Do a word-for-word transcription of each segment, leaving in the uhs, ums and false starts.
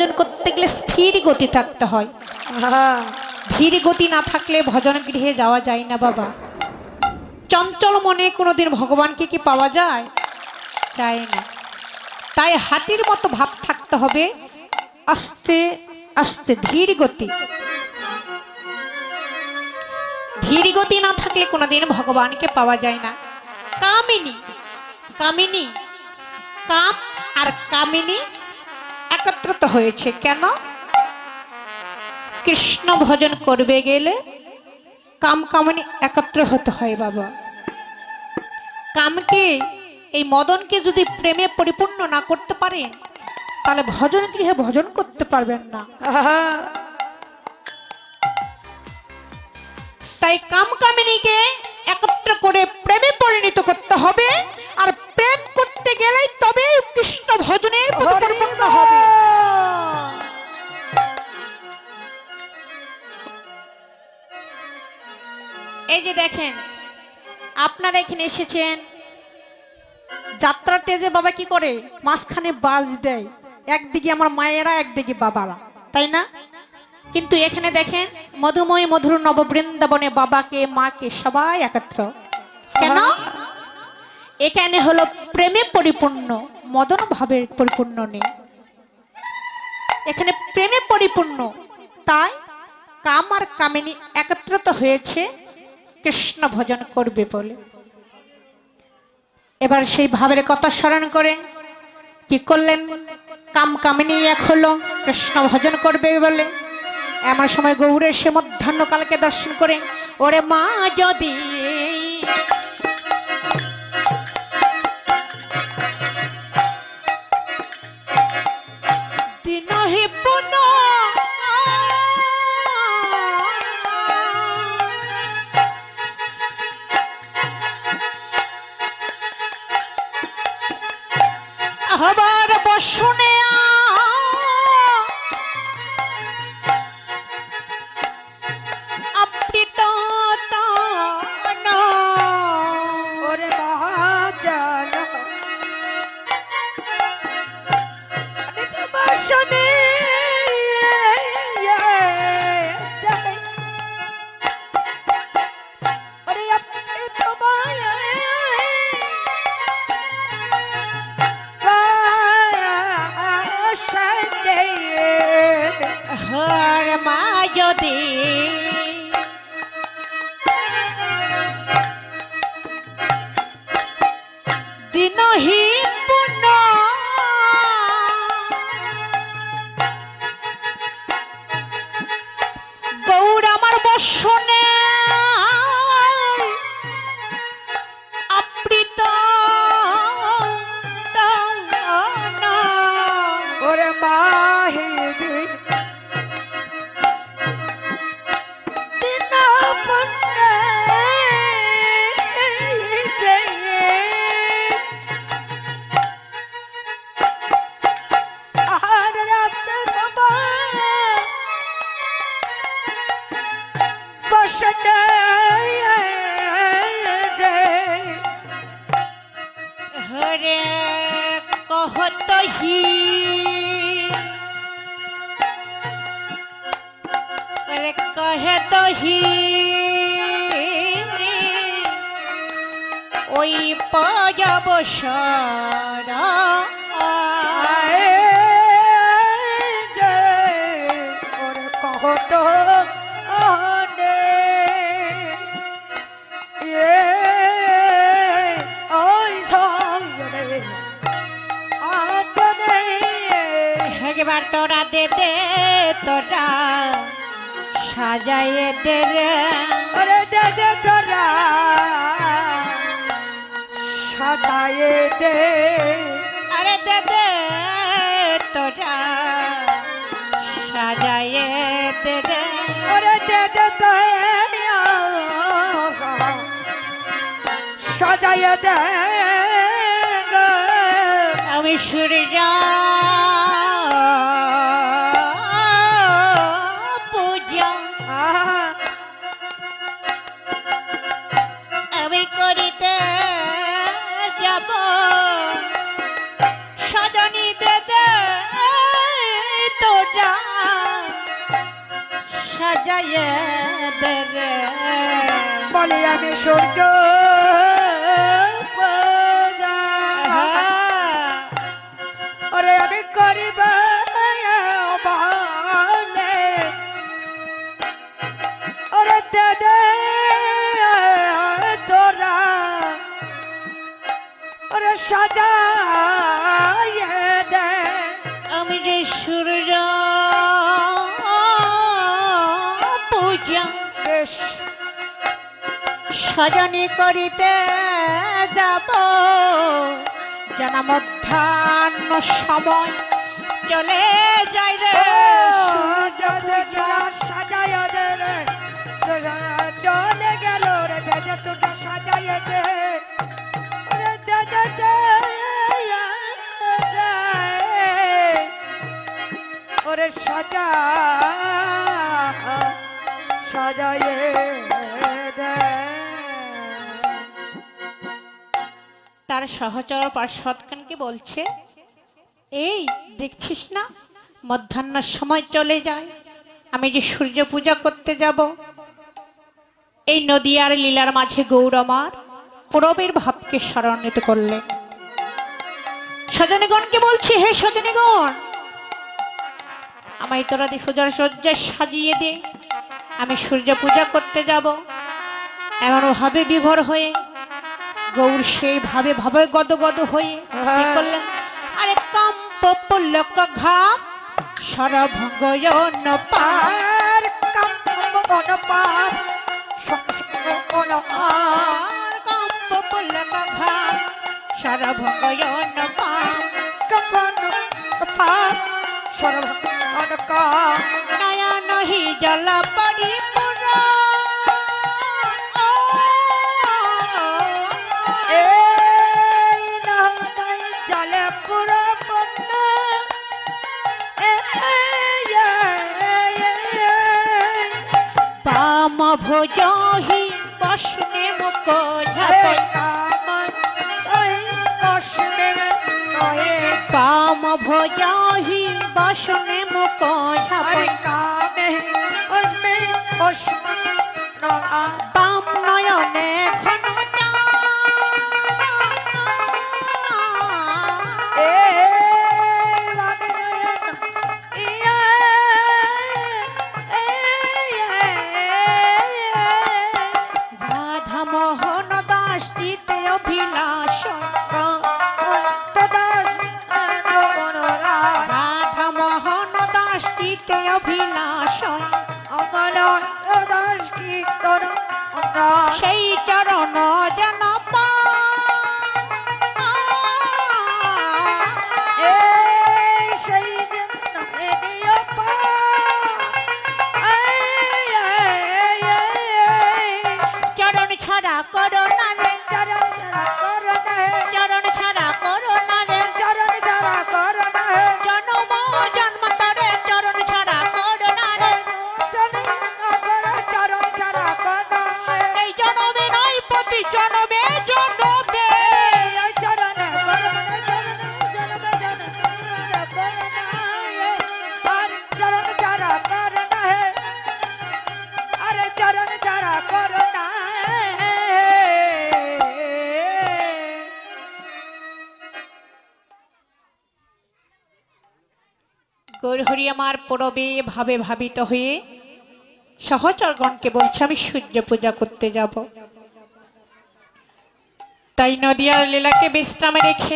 ভজন করতে গেলে স্থির গতি থাকতে হয়। ধীর গতি না থাকলে ভজন গৃহে যাওয়া যায় না বাবা। চঞ্চল মনে কোনোদিন ভগবানকে কি পাওয়া যায়? যায় না। তাই হাতির মতো ভাব থাকতে হবে, আস্তে আস্তে ধীর গতি। ধীর গতি না থাকলে কোনোদিন ভগবানকে পাওয়া যায় না। কামিনী কামিনী কাম আর কামিনী একত্রিত হয়েছে কেন? কৃষ্ণ ভজন করবে গেলে কাম কামিনী একত্র হতে হয় বাবা। কামকে এই মদনকে যদি প্রেমে পরিপূর্ণ না করতে পারেন তাহলে ভজন গৃহে ভজন করতে পারবেন না। তাই কাম কামিনীকে একত্র করে প্রেমে পরিণত করতে হবে, আর প্রেম করতে গেলেই তবে কৃষ্ণ ভজনের পরিপূর্ণ হবে। এই যে দেখেন, আপনারা এখানে এসেছেন, যাত্রা টেজে বাবা কি করে মাঝখানে বাজ দেয়, একদিকে আমার মায়েরা একদিকে বাবারা, তাই না? কিন্তু এখানে দেখেন মধুময় মধুর নব বৃন্দাবনে বাবাকে মাকে সবাই একত্র। কেন? এখানে হলো প্রেমে পরিপূর্ণ, মদন ভাবের পরিপূর্ণ নেই। এখানে প্রেমে পরিপূর্ণ, তাই কাম আর কামিনী একত্রিত হয়েছে কৃষ্ণ ভজন করবে বলে। এবার সেই ভাবের কথা স্মরণ করে কি করলেন? কাম কামিনী এক হলো কৃষ্ণ ভজন করবে বলে। এমন সময় গৌরের সে মধ্যাহ্ন কালকে দর্শন করে, ওরে মা যদি দিনহি পুন আবার বসনে হর মা যদি দিনহীন পুণ্য গৌর আমার বসনে আবৃত ওরে মাহি হরে কহত হি হরে কহত হি ওই পয়বসর ওরে কহত একবার তোরা দে দে তোরা সাজায়ে দে রে, ওরে দে দে তোরা সাজায়ে দে, আরে দে দে তোরা সাজায়ে দে রে, ওরে দে দে তোরা সাজায়ে দে। আমি সূর্য পূজা আমি করিতে যাব, সজনী দে দে তোর সাজাইয়ে দে রে বলি আমি সূর্য ওরে আমি করিব ওরে দে তোরা ওরে সাজাইয়ে দে আমি যে সূর্য পূজা সাজানি করিতে যাব জানা মধ্যাহ্ন সময় চলে যাই রে সাজাই দে রে চলে গেল রে দেজে তোকে সাজাই দে রে দেজে দে ওরে সাজা সাজাইয়ে দে তার সহচর পার্শ্বদগণকে বলছে এই দেখছিস না মধ্যাহ্ন সময় চলে যায় আমি যে সূর্য পূজা করতে যাব এই নদী আর লীলার মাঝে গৌর আমার পূরবের ভাবকে স্মরণিত করলেন সজনীগণকে বলছে হে সজনীগণ আমায় তোরা দিফুজার সজ্জা সাজিয়ে দে আমি সূর্য পূজা করতে যাব এমন ভাবে বিভোর হয়ে গৌর সেই ভাবে ভাবে গদ গদ হয়ে কি করলেন আরে কম্প পুলক ঘাম সরভঙ্গয়ন পার কম্প বন পার সকল আর কম্প পুলক ঘাম সরভঙ্গয়ন পার কম্পন পার সরভঙ্গয়ন কা নয়া নহি জল পরিপূর্ণ পাম ভোজহি বসনে মুখ ঝাপে পাম ভোজহি বসনে মুখ ঝাপে পাম নয়নে ঘন মোহন দাস চিতে অভিলাষ রাধা মোহন দাস চিতে অভিলাষ সেই চরণ যেন চরণ ছাড়া করো না রে চরণ ছাড়া করো না রে চরণ ছাড়া করো না রে চরণ ছাড়া করো না রে জন্ম জন্ম তারে চরণ ছাড়া করো না রে চরণ ছাড়া করো এই জন্মে নয় প্রতি জন্মে জন্মে চরণ করো না জন্মে জন্মে করো না আর চরণ ছাড়া করো না আরে চরণ ছাড়া করো না গৌরহরি আমার পরবে ভাবে ভাবিত হয়ে সহচরগণকে বলছে আমি সূর্য পূজা করতে যাব তাই নদিয়ার লীলাকে বিশ্রামে রেখে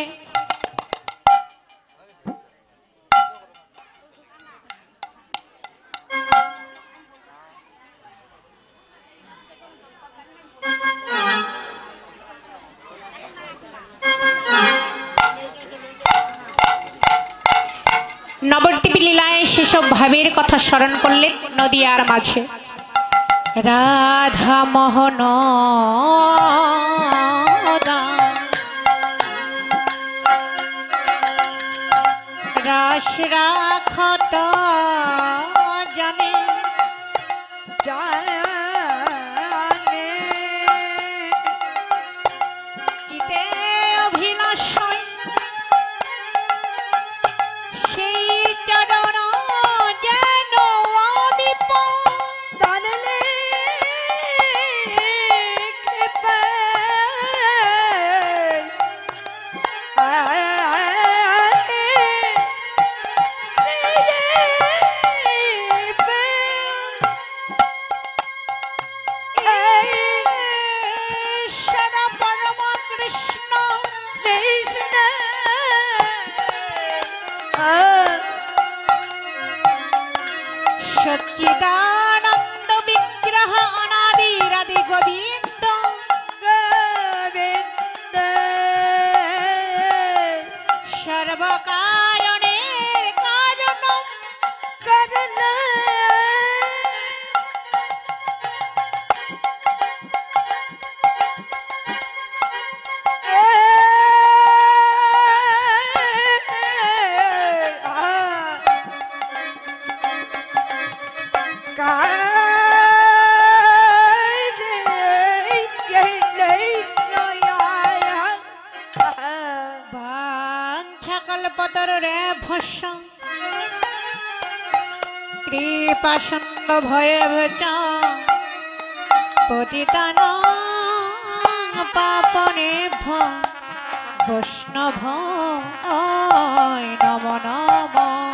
নবদ্বীপ লীলায় সেসব ভাবের কথা স্মরণ করলেন নদিয়ার মাঝে রাধা মোহন রাস রাখত জানে চিতে অভিলাষ সেই চরণ যেন অনিপ চিদানন্দ বিগ্রহ অনাদি রাধে গোবিন্দ গোবিন্দ সর্বকারণের কারণ করণ বাঞ্ছাকল্পতর রে ভস্য কৃপাসন্দ ভয়ে ভজ পতিতান পাপনে ভ বৈষ্ণব নম নম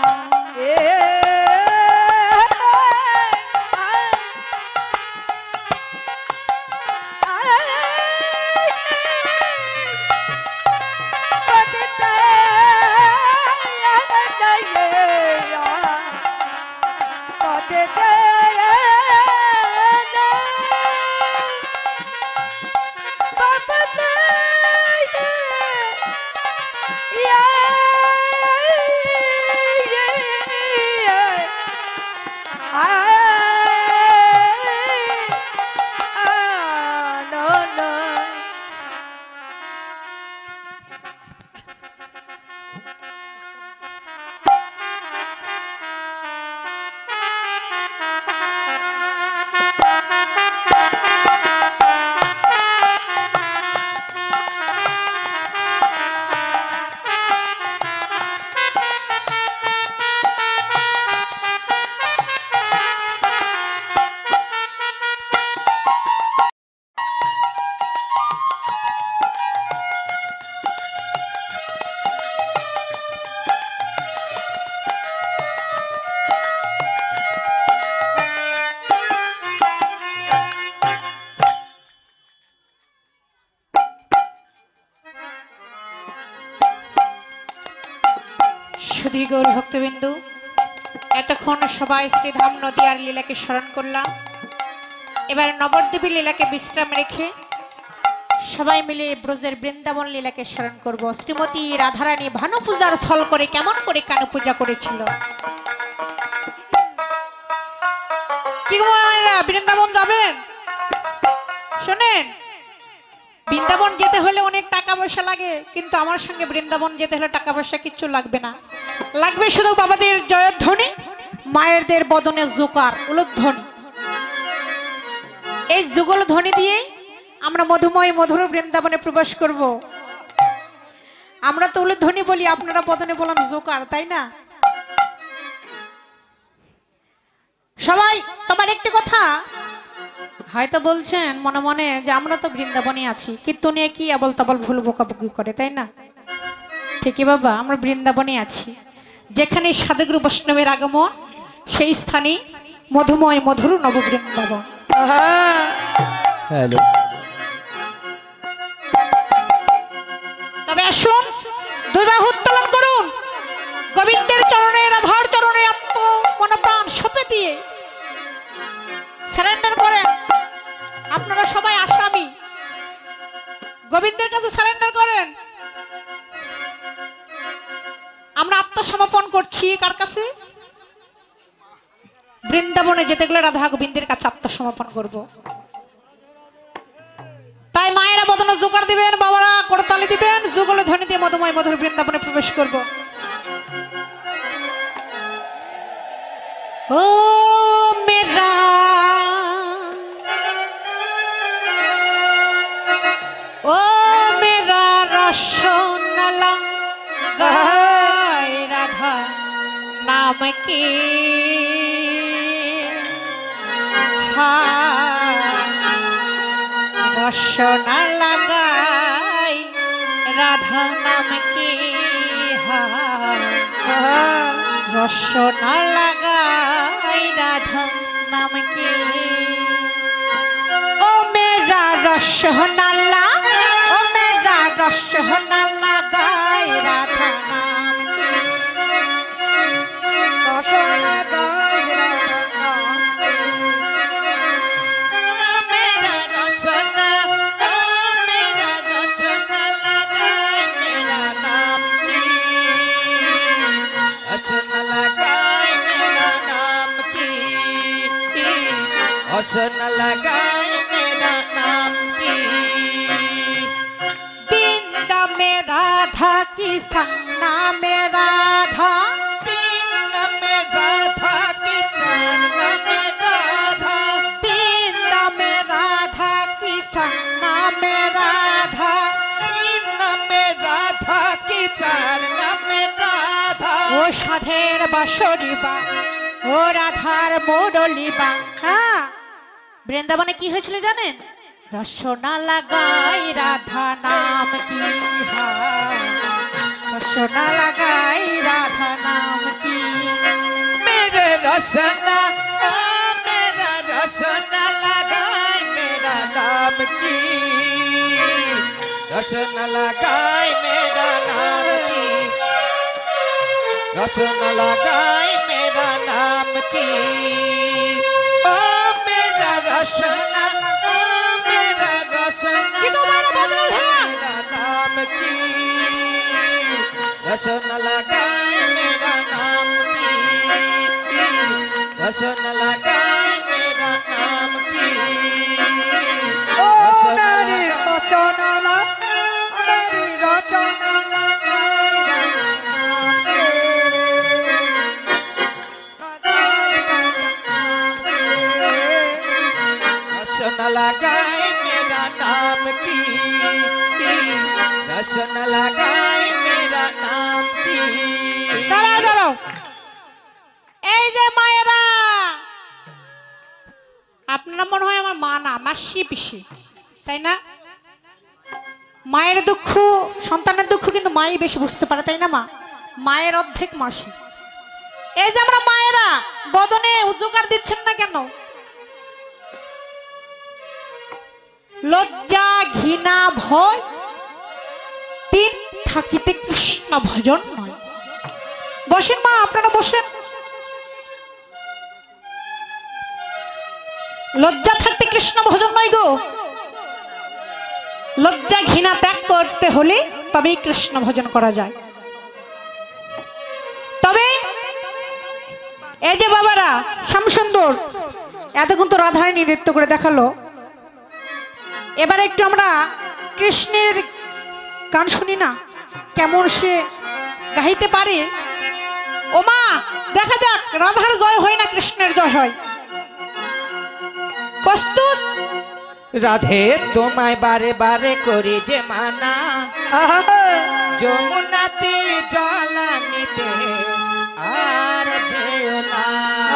সুধী গৌর ভক্তবিন্দু, এতক্ষণ সবাই শ্রীধাম নদিয়ার লীলাকে স্মরণ করলাম। এবার নবদ্বীপী লীলাকে বিশ্রাম রেখে সবাই মিলে ব্রজের বৃন্দাবন লীলাকে স্মরণ করব। শ্রীমতী রাধারানী ভানু পূজার ছল করে কেমন করে কানু পূজা করেছিল। কি গো মায়েরা, বৃন্দাবন যাবেন? শোনেন, বৃন্দাবন যেতে হলে অনেক টাকা পয়সা লাগে, কিন্তু আমার সঙ্গে বৃন্দাবন যেতে হলে টাকা পয়সা কিচ্ছু লাগবে না। লাগবে শুধু বাবাদের জয়ধ্বনি, মায়েরদের বদনে জোকার উলুধ্বনি। এই যুগল ধ্বনি দিয়ে আমরা মধুময় মধুর বৃন্দাবনে প্রবেশ করব। আমরা তো উলুধ্বনি বলি, আপনারা বদনে বলেন জোকার, তাই না? সবাই তোমার একটি কথা হয়তো বলছেন মনে মনে যে আমরা তো বৃন্দাবনে আছি, কিন্তু নিয়ে কি আবল তাবল ভুল বকাবকি করে, তাই না? ঠিকই বাবা, আমরা বৃন্দাবনে আছি। যেখানে সাধুগুরু বৈষ্ণবের আগমন, সেই স্থানে মধুময় মধুর নব বৃন্দাবন। হ্যালো, তবে আসুন দুই বাহু উত্তোলন করুন, গোবিন্দের চরণে রাধার চরণে আত্ম মনপ্রাণ সঁপে দিয়ে সারেন্ডার করেন। আপনারা সবাই আসামি, গোবিন্দের কাছে সারেন্ডার করেন। আমরা আত্মসমর্পণ করছি কার কাছে? বৃন্দাবনে যেতে গেলে রাধা গোবিন্দের কাছে আত্মসমর্পণ করব। তাই মায়েরা বদনে জোকার দিবেন, বাবারা করতালি দিবেন, যুগল ধ্বনি দিয়ে মধুময় মধুর বৃন্দাবনে প্রবেশ করব। ও মেরা ও মেরা রসনালা গায় রাধা নাম কি রসনা লাগাই রাধা নাম কি রসনা লাগাই রাধা নাম কি। ও মেরা রসনালা, ও মেরা রসনালা গাই রাধা নাম কি। রসনা গায় রাধা নাম हसन लगाए मेरा नाम की बिंदा में राधा की संगना में राधा तीन में राधा की करना में राधा बिंदा में राधा की संगना में राधा तीन में राधा की चरण में राधा ও সাধের বাঁশরিবা ও রাধার মোড়লিবা। হ্যাঁ, বৃন্দাবনে কি হয়েছিল জানেন? রসনা লাগাই রাধা নাম কি হায়, রসনা লাগাই রাধা নাম কি। मेरे रसना ओ मेरा रसना लगाए मेरा नाम की रसना लगाए मेरा नाम की रसना लगाए मेरा नाम की ओ मेरा रसना ओ मेरा रसना लगाए मेरा नाम की रसना लगाए मेरा नाम की रसना लगाए मेरा नाम की ও মেরি রচনা মেরি রচনা रसना लगाए मेरा नाम की रसना लगाए मेरा नाम की দাঁড়াও দাঁড়াও, এই যে মায়েরা, আপনারা মনে হয় আমার মা না, মাসি পিসি, তাই না? মায়ের দুঃখ সন্তানের দুঃখ কিন্তু মাই বেশি বুঝতে পারে, তাই না? মা মায়ের অর্ধেক মাসি। এই যে আমরা মায়েরা বদনে উজুকার দিচ্ছেন না কেন? লজ্জা ঘৃণা ভয় তিন থাকিতে কৃষ্ণ ভজন নয়। বসেন মা, আপনারা বসেন। লজ্জা থাকতে কৃষ্ণ ভজন নয় গো, লজ্জা ঘৃণা ত্যাগ করতে হলে তবেই কৃষ্ণ ভজন করা যায়। তবে এই যে বাবারা শ্যামসুন্দর এতক্ষণ তো রাধারানী নৃত্য করে দেখালো, এবার একটু আমরা কৃষ্ণের গান শুনি না, কেমন সে গাইতে পারে। ও মা, দেখা যাক রাধার জয় হয় না কৃষ্ণের জয় হয়। প্রস্তুত? রাধে তোমায় বারে বারে করি যে মানা যমুনাতে জলানিতে আর যেও না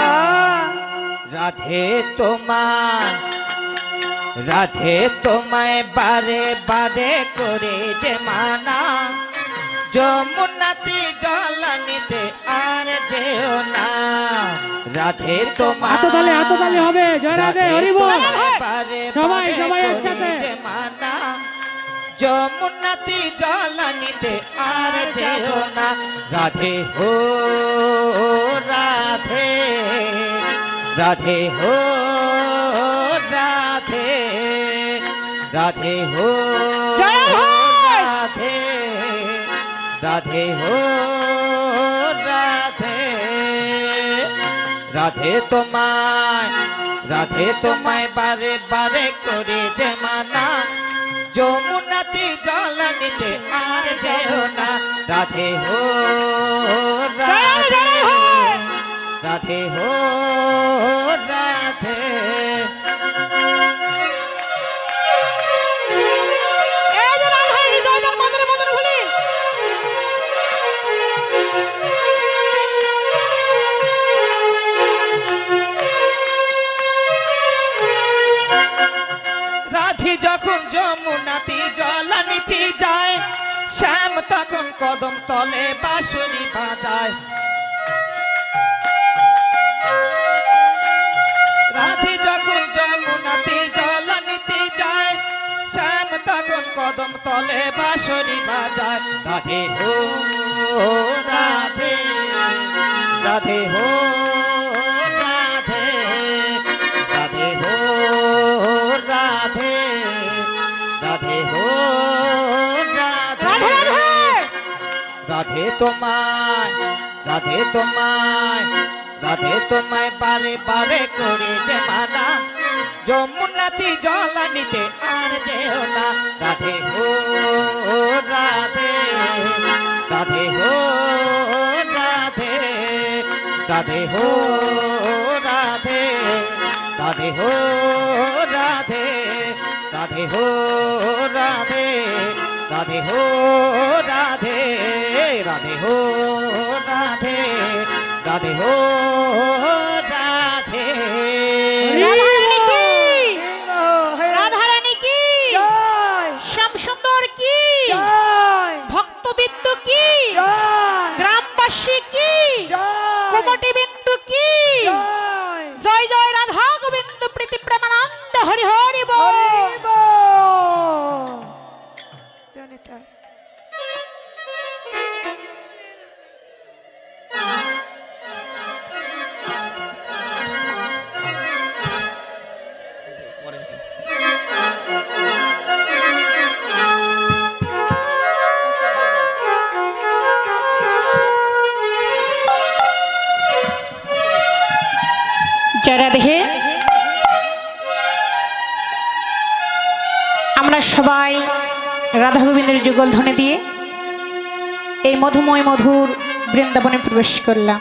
রাধে তোমায় রাধে তোমায় বারে বারে করে যে মানা যমুনাতে জলানিতে আর যেও না রাধে তোমায় হাততালি হাততালি হবে, জয় রাধে, হরি বল। বারে সবাই বারে সবাই করে একসাথে। যে মানা যমুনাতে জলানিতে আর যেও না রাধে হো রাধে রাধে হো রাধে রাধে হো জয় হো। রাধে রাধে হো রাধে রাধে তোমায় রাধে তোমায় বারে বারে করে যে মানা যমুনাতে জলানিতে আর যেও না রাধে হো রাধে রাধে হো রাধে এই যে রাধারানী জয় জয় মদনে মদনে ভুলি। রাধি যখন যমুনাতে জলানিতে যায় শ্যাম তখন কদম তলে বাঁশরি বাজায় রাধি যখন যমুনাতে জলানিতে যায় শ্যাম তখন কদম তলে বাঁশরি বাজায় রাধে হো রাধে রাধে হো রাধে রাধে হো রাধে রাধে হো রাধে রাধে তোমায় রাধে তোমায় রাধে তোমায় বারে বারে করে যে মানা যমুনাতি জল নিতে আর যেও না রাধে হো রাধে রাধে হো রাধে রাধে হো রাধে রাধে হো রাধে রাধে হো রাধে রাধে হো রাধে রাধে হো রাধে রাধে হো রাধে রাধারানী কি হে রাধারানী কি জয় শ্যাম সুন্দর কি জয় ভক্তবিন্দু কি জয় গ্রামবাসী কি জয় কুমটি বিন্দু কি জয় জয় জয় রাধা গোবিন্দ প্রীতি প্রেমানন্দ হরি হরি বল। হরি বল। জনিতা জয় রাধে। আমরা সবাই রাধা গোবিন্দের যুগল ধ্বনি দিয়ে এই মধুময় মধুর বৃন্দাবনে প্রবেশ করলাম।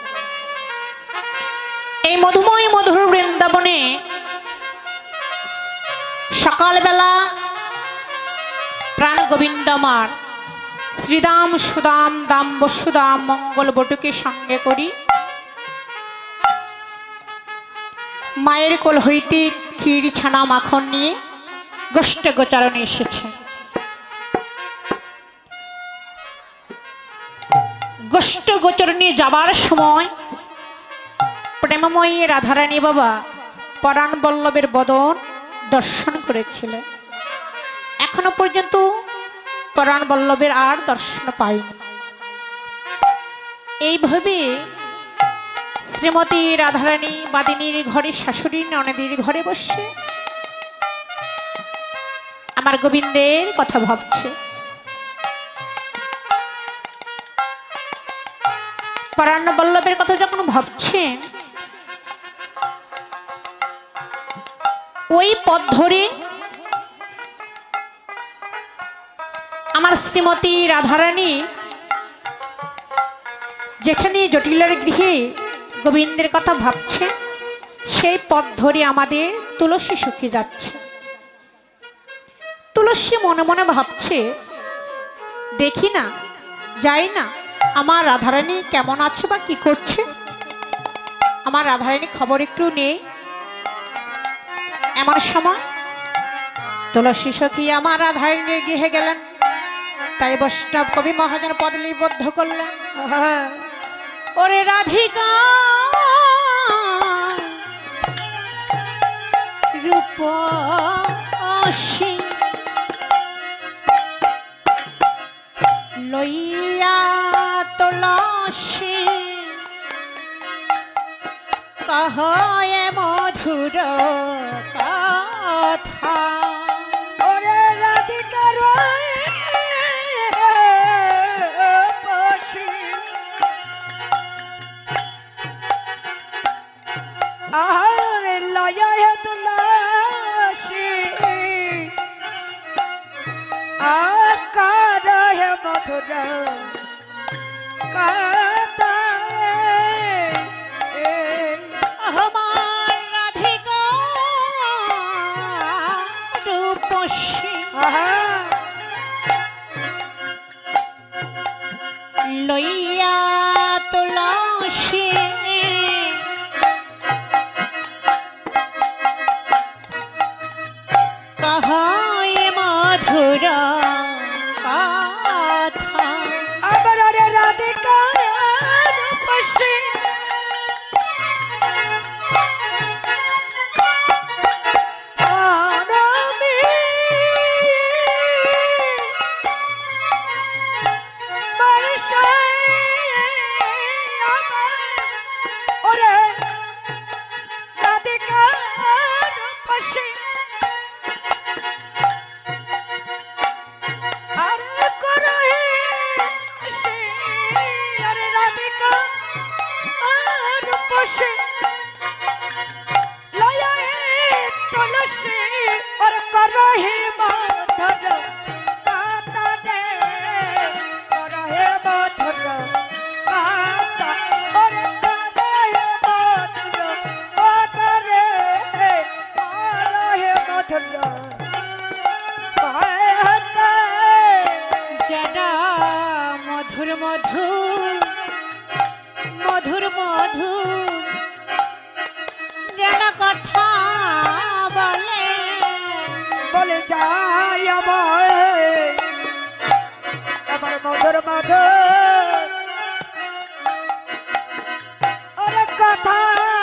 এই মধুময় মধুর বৃন্দাবনে সকালবেলা প্রাণ গোবিন্দ আমার শ্রীদাম সুদাম দাম বসুদাম মঙ্গল বটুকে সঙ্গে করি মায়ের কোল হইতে ক্ষীর ছানা মাখন নিয়ে গোষ্ঠ গোচারণে এসেছে। গোষ্ঠ গোচরণে যাবার সময় প্রেমময়ী রাধারানী বাবা পরাণ বল্লভের বদন দর্শন করেছিলেন। এখনো পর্যন্ত পরাণ বল্লভের আর দর্শন পাইনি। এইভাবে শ্রীমতী রাধারানী বাদিনীর ঘরে শাশুড়ি ননদের ঘরে বসে আমার গোবিন্দের কথা ভাবছে। পরাণ বল্লভের কথা যখন ভাবছেন ওই পথ ধরে আমার শ্রীমতী রাধারানী যেখানে জটিলার গৃহে গোবিন্দের কথা ভাবছে সেই পথ ধরে আমাদের তুলসী শুকিয়ে যাচ্ছে। তুলসী মনে মনে ভাবছে দেখি না যাই না আমার রাধারানী কেমন আছে বা কি করছে, আমার রাধারানী খবর একটু নেই। এমন সময় তুলসী সখী আমার রাধারানীর গৃহে গেলেন। তাই বৈষ্ণব কবি মহাজন পদ লিপিবদ্ধ করলেন। ওরে রাধিকা রূপসী লইয়া তুলসী কহয়ে মধুর কথা। ওরে রাধিকা রূপসী আরে লয়া হে তুলসী আকার হে মধুর কথা। আমার রাধিকা রূপসী লইয়া তুলসী কহয় মধুর কথা। আবার রে রাধিকা রূপসী আনন্দী বর্ষায় মধুর মধু মধুর মধু যেন কথা বলে বলে যাই আমার আমার মধুর মধুর ওরে কথা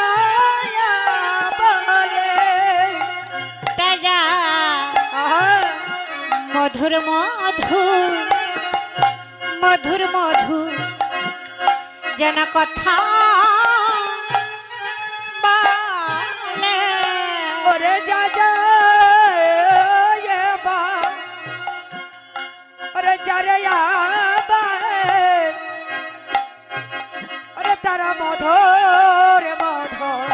বলে তারা আহা মধুর মধু মধুর মধু যেন কথা বলে ওরে যা যা বা ওরে যারে আবা ওরে তারা মধুর মধুর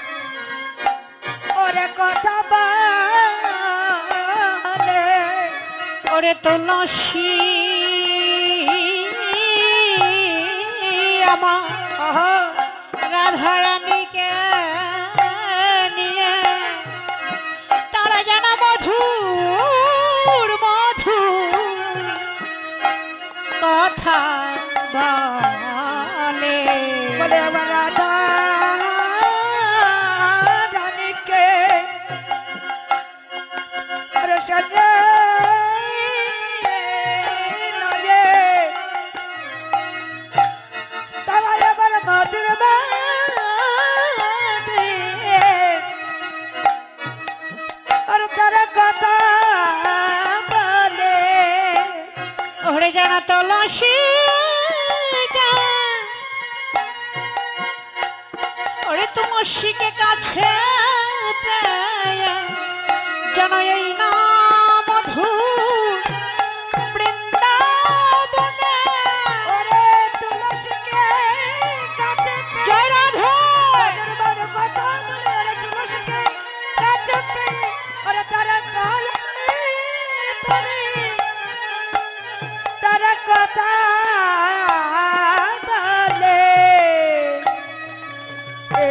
ওরে কথা বলে ওরে তুলসী আমার আহা রাধারানীকে নিয়ে তারা যেন মধুর মধু কথা বলে বলে আমার রাধা রানীকে আরে সজে নয়ে তারা এবার মধুর বাদে আর তারা কথা বলে ওরে যেন তুলসী ওরে তুলসীকে কাছে পেয়ে যেন এই না মধু বৃন্দাবনে ওরে তুলসীকে কাছে পেয়ে জয় রাধে মধুর মধুর কথা বলে ওরে তুলসীকে কাছে পেয়ে ওরে তারা কালে পরে তারা কথা বলে এ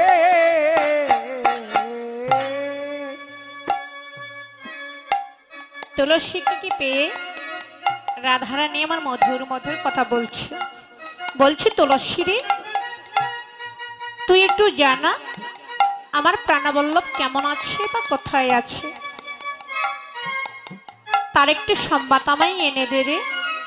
তুলসীকে কি পেয়ে রাধারানী আমার মধুর মধুর কথা বলছে বলছি তুলসী রে তুই একটু জানা আমার প্রাণবল্লভ কেমন আছে বা কোথায় আছে তার একটু সংবাদ আমায় এনে দে রে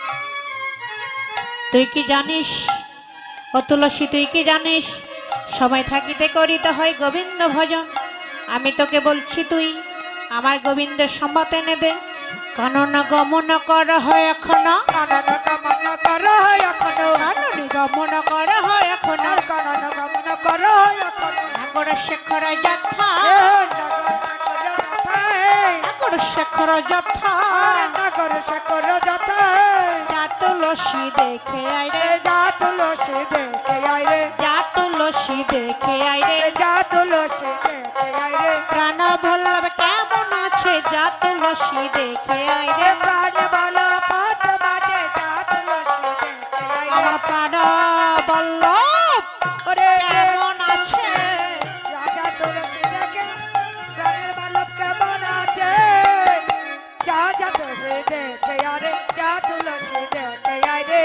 তুই কি জানিস ও তুলসী তুই কি জানিস সময় থাকিতে করিতে হয় গোবিন্দ ভজন আমি তোকে বলছি তুই আমার গোবিন্দের সংবাদ এনে দে কানন গমন কর হয় এখনো কানন গমন কর এখনো কানন গমন কর হয় এখনো কানন গমন কর এখনো নাগর শেখর যথা এ নগর যথায় নাগর শেখর যথা নগর শেখর যথা যা তুলসী দেখে আই রে যা তুলসী দেখে আইরে যা তুলসী দেখে আই রে যা তুলসী দেখে আইরে প্রাণ বল্লভ কেমন আছে যা তুলসী দেখে আই রে প্রাণ বল পাত বাজে যা তুলসী দেখে আইরে আমার প্রাণ বল্লভ ওরে কেমন আছে রাজা তুলসী দেখে প্রাণের বালক কেমন আছে যা যা তুলসী দেখে আরে যা তুলসী দেখে আইরে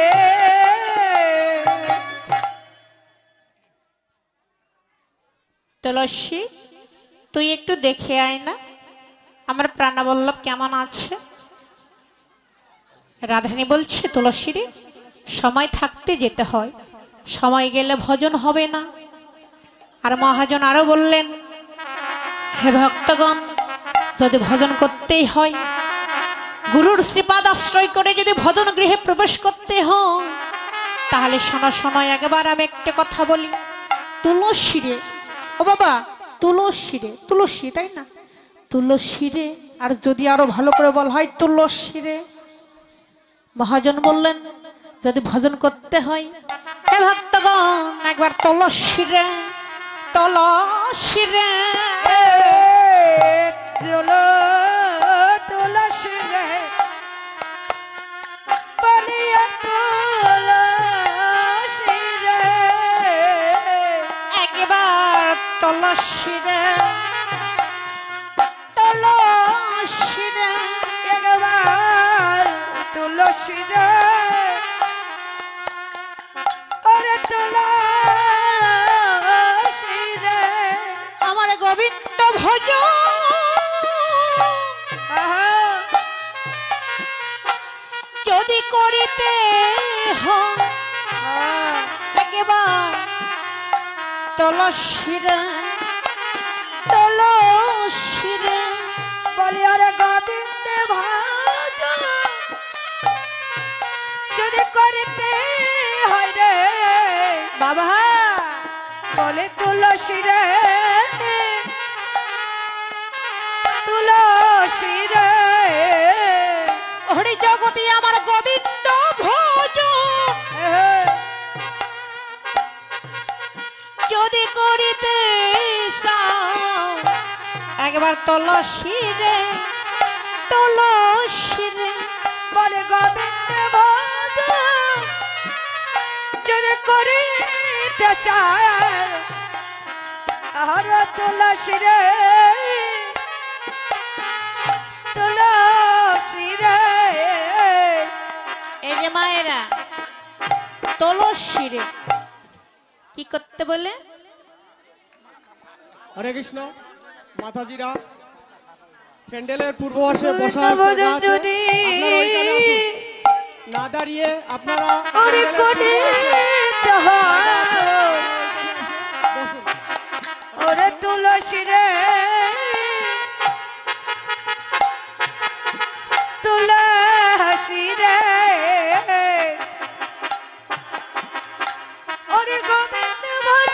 তুলসী তুই একটু দেখে আয় না আমার প্রাণবল্লভ কেমন আছে রাধারানী বলছে তুলসী রে সময় থাকতে যেতে হয় সময় গেলে ভজন হবে না আর মহাজন আরো বললেন হে ভক্তগণ যদি ভজন করতেই হয় গুরুর শ্রীপাদ আশ্রয় করে যদি ভজন গৃহে প্রবেশ করতে হয় তাহলে শোনো শোনো একবার আমি একটা কথা বলি তুলসী রে ও বাবা তুলসী রে তুলসী তাই না তুলসী রে আর যদি আরো ভালো করে বল হয় তুলসী রে মহাজন বললেন যদি ভজন করতে হয় হে ভক্তগণ একবার তুলসী রে তুলসী রে তুলো তুলসী রে বলিয়া তুলসী রে একবার তুলসী রে তুলসী রে একবার তুলসী রে তুলসীরে তুলসীরে বলি আরে গোবিন্দে ভাজ যদি করতে হয় রে বাবা বলে তুলসী রে তুলসী রে হরি জগতি আমার গোবিন্দ ভোজ যদি করিতে চাও একবার তুলসীরে তুলসীরে বলে গোবিন্দে ভাজ যদি করিতে চায় আর তুলসী রে তুলসী রে এই যে মায়েরা তুলসীরে কি করতে বলে? হরে কৃষ্ণ মাতাজিরা প্যান্ডেলের পূর্ব পাশে বসা আছে, যা আছে, আপনারা ওইখানে আসুন। না দাঁড়িয়ে আপনারা ওরে প্যান্ডেলের কোনে পূর্ব পাশে যাও বসুন। ওরে তুলসী রে তুলসী রে ওরে গোবিন্দ ভজ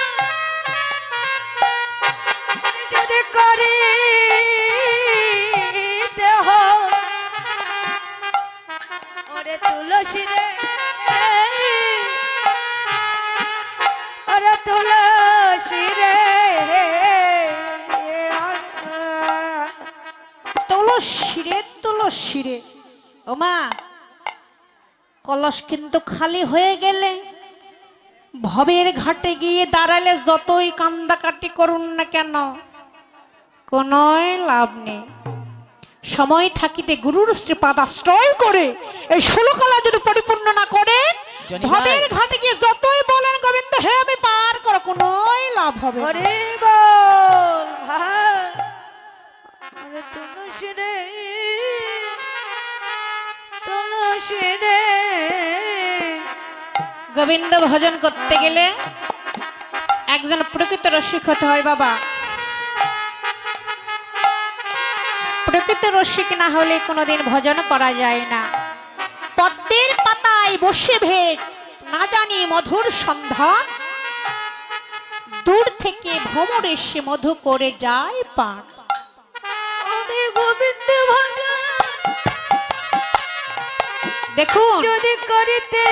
যদি করিতে হয় ওরে তুলসী রে ওরে তুলসী রে তুলসীরে তুলসীরে ও মা কলস কিন্তু খালি হয়ে গেলে ভবের ঘাটে গিয়ে দাঁড়ালে যতই কান্দাকাটি করুন না কেন কোনো লাভ নেই। সময় থাকিতে গুরুর শ্রীপাদ আশ্রয় করে এই ষোলকলা যদি পরিপূর্ণ না করেন জনি ভাই। ভবের ঘাটে গিয়ে যতই বলেন গোবিন্দ হে আমি পার করো কোনো লাভ হবে না। হরে বল হ্যাঁ ওরে তুলসী রে তুলসী রে গোবিন্দ ভজন করতে গেলে একজন প্রকৃত রসিক হতে হয় বাবা। প্রকৃত রসিক না হলে কোনোদিন ভজন করা যায় না। পদ্মের পাতায় বসে ভেগ না জানি মধুর সন্ধান, দূর থেকে ভ্রমর এসে মধু করে যায় পান। ওরে গোবিন্দ ভজ দেখুন যদি করিতে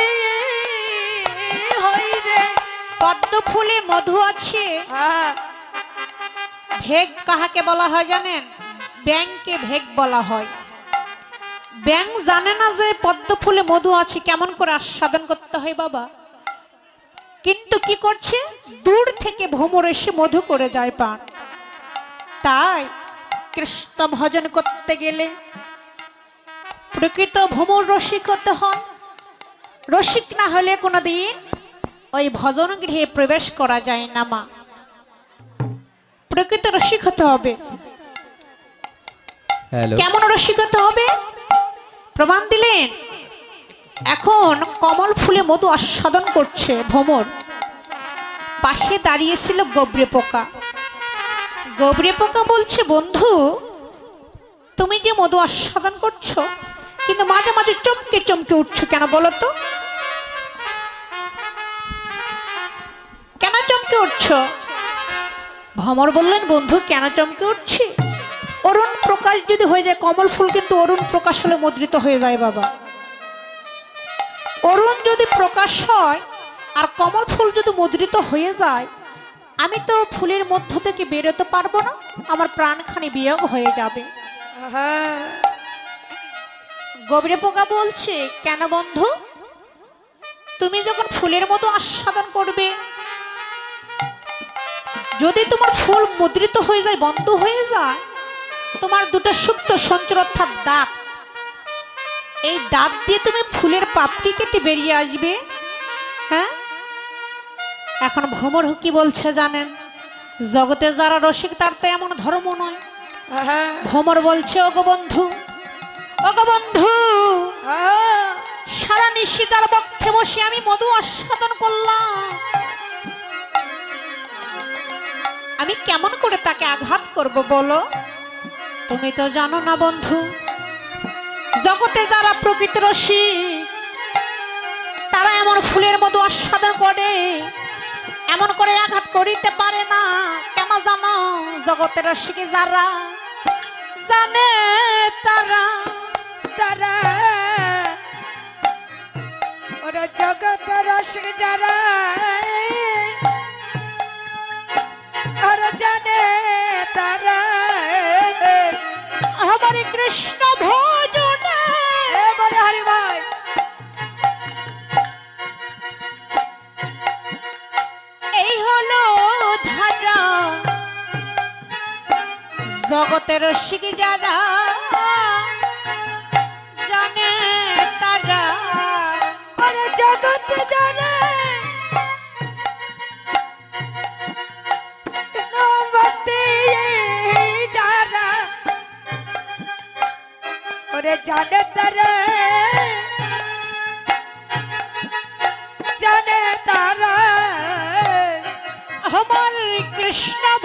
হয় রে পদ্ম ফুলে মধু আছে, হ্যাঁ ভেগ কাহাকে বলা হয় জানেন? ব্যাংকে ভেগ বলা হয়। ব্যাং জানে না যে পদ্ম ফুলে মধু আছে, কেমন করে আস্বাদন করতে হয় বাবা। কিন্তু কি করছে, দূর থেকে ভ্রমর এসে মধু করে যায় পান। তাই কৃষ্ণ ভজন করতে গেলে প্রকৃত ভ্রমর রসিক হতে হয়। রসিক না হলে কোনোদিন ওই ভজন গৃহে প্রবেশ করা যায় না মা। প্রকৃত রসিক হতে হবে। হ্যালো কেমন রসিকতা হবে প্রমাণ দিলেন। এখন কমল ফুলে মধু আস্বাদন করছে ভ্রমর, পাশে দাঁড়িয়েছিল গবরে পোকা। গবরে পোকা বলছে, বন্ধু তুমি যে মধু আস্বাদন করছো কিন্তু মাঝে মাঝে চমকে চমকে উঠছো কেন বলো তো, কেন চমকে উঠছো? ভ্রমর বললেন, বন্ধু কেন চমকে উঠছি, অরুণ প্রকাশ যদি হয়ে যায়, কমল ফুল কিন্তু অরুণ প্রকাশ হলে মুদ্রিত হয়ে যায় বাবা। অরুণ যদি প্রকাশ হয় আর কমল ফুল যদি মুদ্রিত হয়ে যায়, আমি তো ফুলের মধ্য থেকে বেরোতে পারবো না, আমার প্রাণখানি বিয়োগ হয়ে যাবে। হ্যাঁ গভীরে পোকা বলছে, কেন বন্ধু, তুমি যখন ফুলের মতো আস্বাদন করবে, যদি তোমার ফুল মুদ্রিত হয়ে যায়, বন্ধ হয়ে যায়, তোমার দুটো সুপ্ত সঞ্চর অর্থাৎ দাঁত, এই দাঁত দিয়ে তুমি ফুলের পাপড়ি কেটে বেরিয়ে আসবে। হ্যাঁ, এখন ভ্রমর কি বলছে জানেন? জগতে যারা রসিক তার তো এমন ধর্ম নয়। হ্যাঁ ভ্রমর বলছে, ওগো বন্ধু, ওগো বন্ধু, হ্যাঁ সারা নিশিতার বক্ষে বসে আমি মধু আস্বাদন করলাম, আমি কেমন করে তাকে আঘাত করব বলো? তুমি তো জানো না বন্ধু, জগতে যারা প্রকৃত রসিক তারা এমন ফুলের মতো আস্বাদন করে, এমন করে আঘাত করিতে পারে না। কেন জানো? জগতের রসিকে যারা জানে তারা তারা ওরা জগতের রসিক যারা ওরা জানে তারা আমার কৃষ্ণ ভজনে এবারে হরি ভাই এই হলো ধারা। জগতের রসিক যারা জানে তারা ওরা জগতে জানে নবতে যারা ওরে জানে তারা জানে তারা আমার কৃষ্ণ